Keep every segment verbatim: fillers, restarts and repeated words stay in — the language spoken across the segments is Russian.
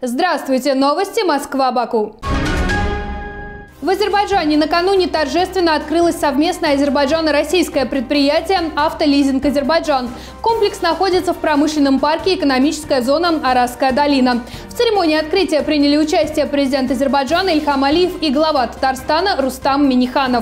Здравствуйте! Новости Москва-Баку. В Азербайджане накануне торжественно открылось совместное азербайджано-российское предприятие «Автолизинг Азербайджан». Комплекс находится в промышленном парке «Экономическая зона Аразская долина». В церемонии открытия приняли участие президент Азербайджана Ильхам Алиев и глава Татарстана Рустам Минниханов.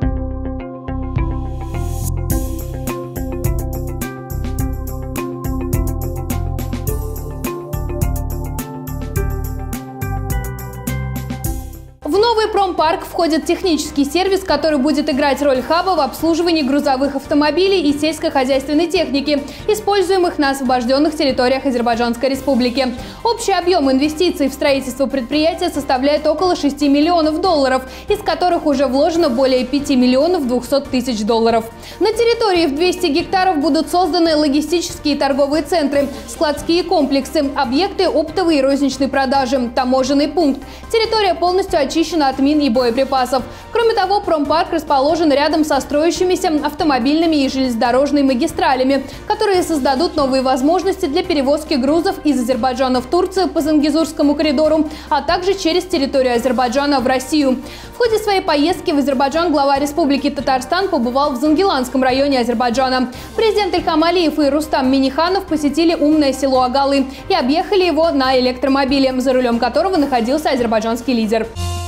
В новый промпарк входит технический сервис, который будет играть роль хаба в обслуживании грузовых автомобилей и сельскохозяйственной техники, используемых на освобожденных территориях Азербайджанской республики. Общий объем инвестиций в строительство предприятия составляет около шести миллионов долларов, из которых уже вложено более пяти миллионов двухсот тысяч долларов. На территории в двести гектаров будут созданы логистические и торговые центры, складские комплексы, объекты оптовой и розничной продажи, таможенный пункт. Территория полностью очищена от мин и боеприпасов. Кроме того, промпарк расположен рядом со строящимися автомобильными и железнодорожными магистралями, которые создадут новые возможности для перевозки грузов из Азербайджана в Турцию по Зангезурскому коридору, а также через территорию Азербайджана в Россию. В ходе своей поездки в Азербайджан глава Республики Татарстан побывал в Зангеланском районе Азербайджана. Президент Ильхам Алиев и Рустам Минниханов посетили умное село Агалы и объехали его на электромобиле, за рулем которого находился азербайджанский лидер.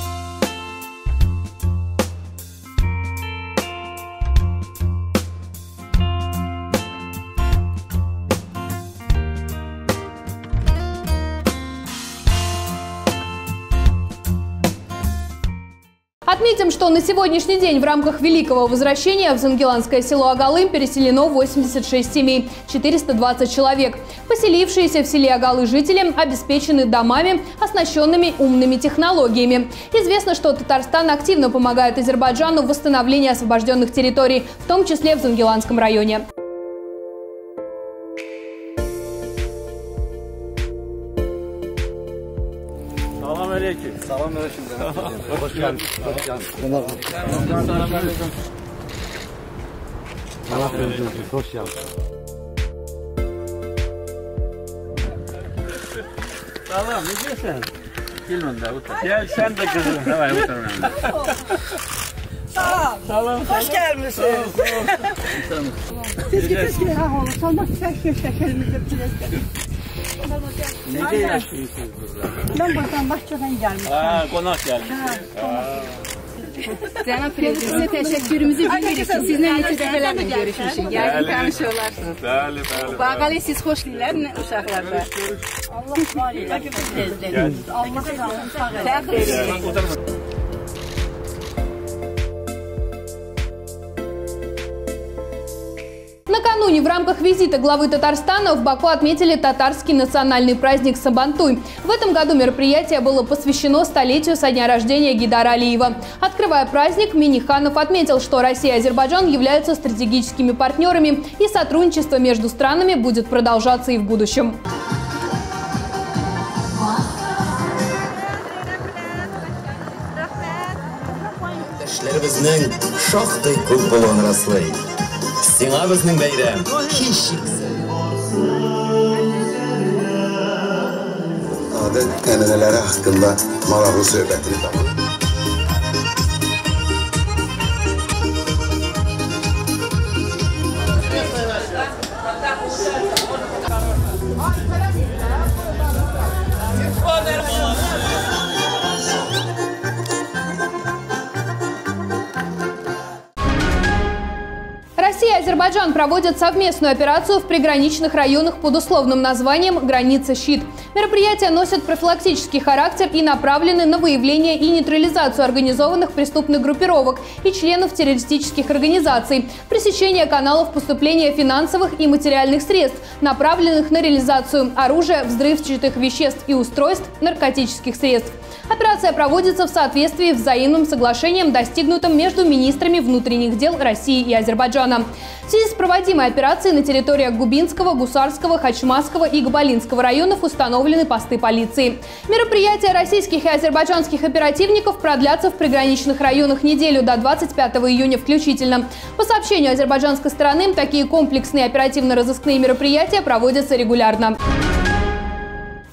Отметим, что на сегодняшний день в рамках Великого возвращения в Зангеланское село Агалы переселено восемьдесят шесть семей, четыреста двадцать человек. Поселившиеся в селе Агалы жители обеспечены домами, оснащенными умными технологиями. Известно, что Татарстан активно помогает Азербайджану в восстановлении освобожденных территорий, в том числе в Зангеланском районе. Salam aleyküm. Salam aleyküm. Hoş geldin. Hoş geldin. Salam aleyküm. Allah razı olsun. Hoş geldin. Salam, necəsən? Gelmən də otur. Gel sen de kızım. Havay otur məndə. Salam. Salam. Hoş gelmişsiniz. Siz gidin ha oğlum. Salmak şəkil şəkilimizi bilirsən. Necə yaşayırsınız burada? Ben buradan Bakça'dan gelmişim. Ha, konak gelmişsiniz. Canım prezidentine teşekkürümüzü biliriz. Sizinle neçə dəfələrlə görüşmüşük. Yəqin tanış olarsınız. Bəli, bəli. Bağalı siz xoş gəlirlər uşaqlarda. Allah var ya. Allah sağ olun. Fəxr edirik. Накануне в рамках визита главы Татарстана в Баку отметили татарский национальный праздник Сабантуй. В этом году мероприятие было посвящено столетию со дня рождения Гейдара Алиева. Открывая праздник, Минниханов отметил, что Россия и Азербайджан являются стратегическими партнерами, и сотрудничество между странами будет продолжаться и в будущем. Сиңа безнең бәйрәм һичшиксез. Adət-ənənələri haqqında maraqlı söhbətini tapın. Россия и Азербайджан проводят совместную операцию в приграничных районах под условным названием «Граница Щит». Мероприятия носят профилактический характер и направлены на выявление и нейтрализацию организованных преступных группировок и членов террористических организаций, пресечение каналов поступления финансовых и материальных средств, направленных на реализацию оружия, взрывчатых веществ и устройств, наркотических средств. Операция проводится в соответствии с взаимным соглашением, достигнутым между министрами внутренних дел России и Азербайджана. В связи с проводимой операцией на территориях Губинского, Гусарского, Хачмасского и Габалинского районов установлены посты полиции. Мероприятия российских и азербайджанских оперативников продлятся в приграничных районах неделю до двадцать пятого июня включительно. По сообщению азербайджанской стороны, такие комплексные оперативно-розыскные мероприятия проводятся регулярно.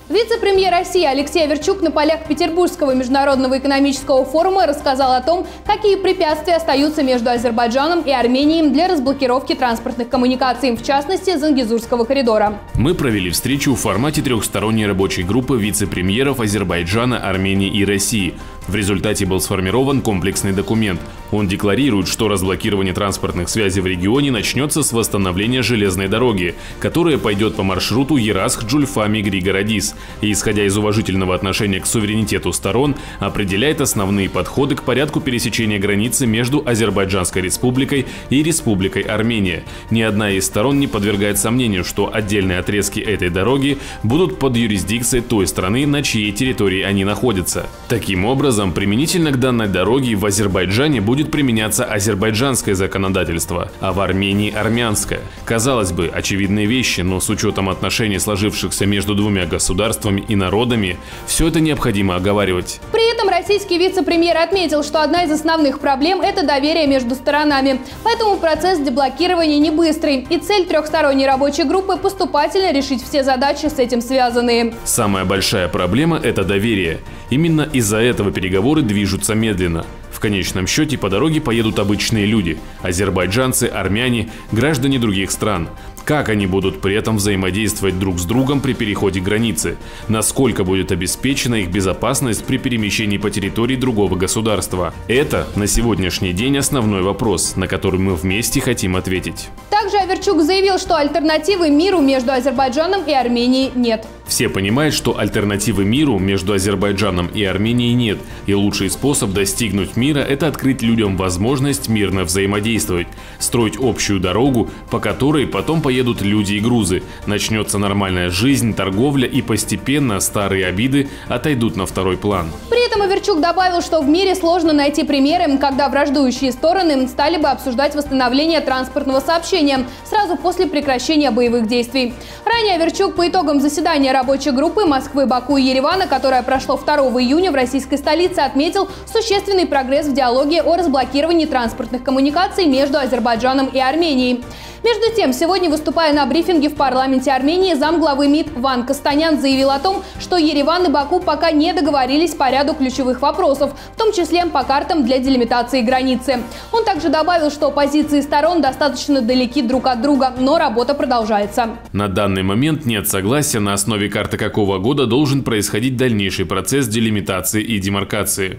Вице-премьер России Алексей Аверчук на полях Петербургского международного экономического форума рассказал о том, какие препятствия остаются между Азербайджаном и Арменией для разблокировки транспортных коммуникаций, в частности, Зангезурского коридора. Мы провели встречу в формате трехсторонней рабочей группы вице-премьеров Азербайджана, Армении и России. В результате был сформирован комплексный документ. Он декларирует, что разблокирование транспортных связей в регионе начнется с восстановления железной дороги, которая пойдет по маршруту Ерасх-Джульфа-Мигри-Городис и, исходя из уважительного отношения к суверенитету сторон, определяет основные подходы к порядку пересечения границы между Азербайджанской республикой и Республикой Армения. Ни одна из сторон не подвергает сомнению, что отдельные отрезки этой дороги будут под юрисдикцией той страны, на чьей территории они находятся. Таким образом, применительно к данной дороге в Азербайджане будет применяться азербайджанское законодательство, а в Армении – армянское. Казалось бы, очевидные вещи, но с учетом отношений, сложившихся между двумя государствами и народами, все это необходимо оговаривать. При этом российский вице-премьер отметил, что одна из основных проблем – это доверие между сторонами. Поэтому процесс деблокирования не быстрый. И цель трехсторонней рабочей группы – поступательно решить все задачи, с этим связанные. Самая большая проблема – это доверие. Именно из-за этого переговоры движутся медленно. В конечном счете по дороге поедут обычные люди – азербайджанцы, армяне, граждане других стран. Как они будут при этом взаимодействовать друг с другом при переходе границы? Насколько будет обеспечена их безопасность при перемещении по территории другого государства? Это на сегодняшний день основной вопрос, на который мы вместе хотим ответить. Также Аверчук заявил, что альтернативы миру между Азербайджаном и Арменией нет. Все понимают, что альтернативы миру между Азербайджаном и Арменией нет, и лучший способ достигнуть мира – это открыть людям возможность мирно взаимодействовать, строить общую дорогу, по которой потом поедут люди и грузы, начнется нормальная жизнь, торговля, и постепенно старые обиды отойдут на второй план. При этом Аверчук добавил, что в мире сложно найти примеры, когда враждующие стороны стали бы обсуждать восстановление транспортного сообщения сразу после прекращения боевых действий. Ранее Аверчук по итогам заседания рабочей группы Москвы, Баку и Еревана, которое прошло второго июня в российской столице, отметил существенный прогресс в диалоге о разблокировании транспортных коммуникаций между Азербайджаном и Арменией. Между тем, сегодня, выступая на брифинге в парламенте Армении, замглавы МИД Ван Костанян заявил о том, что Ереван и Баку пока не договорились по ряду ключевых вопросов, в том числе по картам для делимитации границы. Он также добавил, что позиции сторон достаточно далеки друг от друга, но работа продолжается. На данный момент нет согласия, на основе карты какого года должен происходить дальнейший процесс делимитации и демаркации.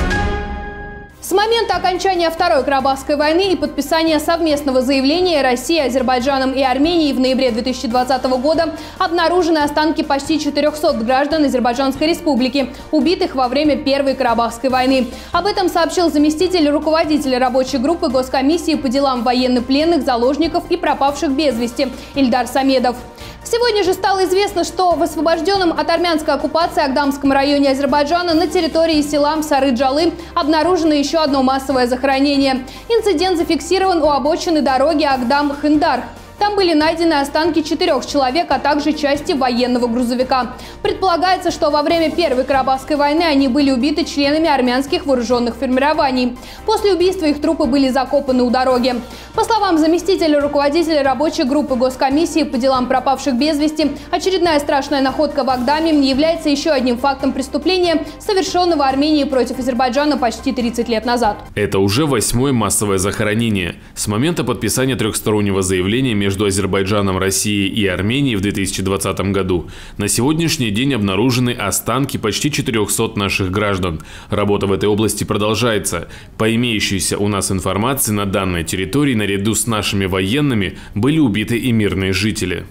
С момента окончания Второй Карабахской войны и подписания совместного заявления России, Азербайджаном и Арменией в ноябре две тысячи двадцатого года обнаружены останки почти четырёхсот граждан Азербайджанской республики, убитых во время Первой Карабахской войны. Об этом сообщил заместитель руководителя рабочей группы Госкомиссии по делам военнопленных, заложников и пропавших без вести Ильдар Самедов. Сегодня же стало известно, что в освобожденном от армянской оккупации Агдамском районе Азербайджана на территории села Сары-Джалы обнаружено еще одно массовое захоронение. Инцидент зафиксирован у обочины дороги Агдам-Хындарх. Там были найдены останки четырех человек, а также части военного грузовика. Предполагается, что во время Первой Карабахской войны они были убиты членами армянских вооруженных формирований. После убийства их трупы были закопаны у дороги. По словам заместителя руководителя рабочей группы Госкомиссии по делам пропавших без вести, очередная страшная находка в Агдаме является еще одним фактом преступления, совершенного Арменией против Азербайджана почти тридцать лет назад. Это уже восьмое массовое захоронение. С момента подписания трехстороннего заявления между между Азербайджаном, Россией и Арменией в две тысячи двадцатом году на сегодняшний день обнаружены останки почти четырёхсот наших граждан. Работа в этой области продолжается. По имеющейся у нас информации, на данной территории наряду с нашими военными были убиты и мирные жители.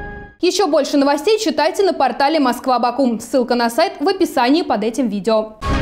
Еще больше новостей читайте на портале Москва-Баку. Ссылка на сайт в описании под этим видео.